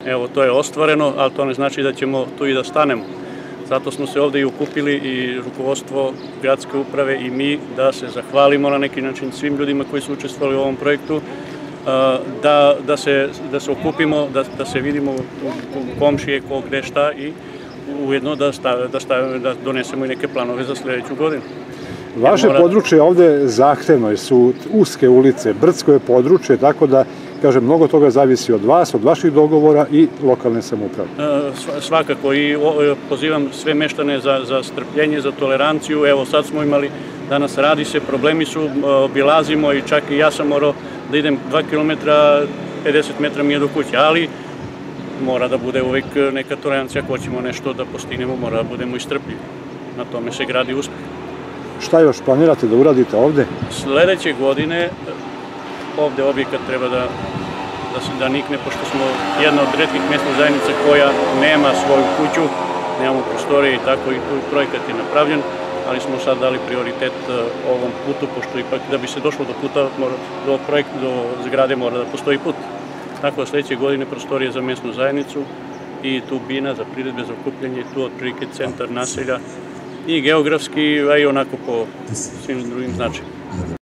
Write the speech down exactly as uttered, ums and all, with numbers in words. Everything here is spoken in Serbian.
Evo, to je ostvareno, ali to ne znači da ćemo tu i da stanemo. Zato smo se ovde i okupili i rukovodstvo gradske uprave i mi da se zahvalimo na neki način svim ljudima koji su učestvovali u ovom projektu, da, da, se, da se okupimo, da, da se vidimo u komšije, ko gde šta i ujedno da, stav, da, stav, da donesemo i neke planove za sledeću godinu. Vaše mora... područje je ovde zahtevno, su uske ulice, brdsko je područje, tako da, kažem, mnogo toga zavisi od vas, od vaših dogovora i lokalne samouprave. Svakako i pozivam sve meštane za, za strpljenje, za toleranciju. Evo sad smo imali, danas radi se, problemi su, obilazimo i čak i ja sam morao da idem dva kilometra, pedeset metra mi je do kuće, ali mora da bude uvek neka tolerancija, ako hoćemo nešto da postignemo, mora da budemo i strpljivi. Na tome se gradi uspeh. Šta još planirate da uradite ovde? Sledeće godine ovde objekat treba da, da se da nikne, pošto smo jedna od retkih mesnih zajednica koja nema svoju kuću, nemamo prostorije i tako, i tu projekat je napravljen, ali smo sad dali prioritet ovom putu, pošto ipak da bi se došlo do puta, do projekta, do zgrade mora da postoji put. Tako da sledeće godine prostorije za mesnu zajednicu i tu bina za priredbe, za okupljanje, tu otprilike centar naselja i geografski, a i onako po svim drugim značajima.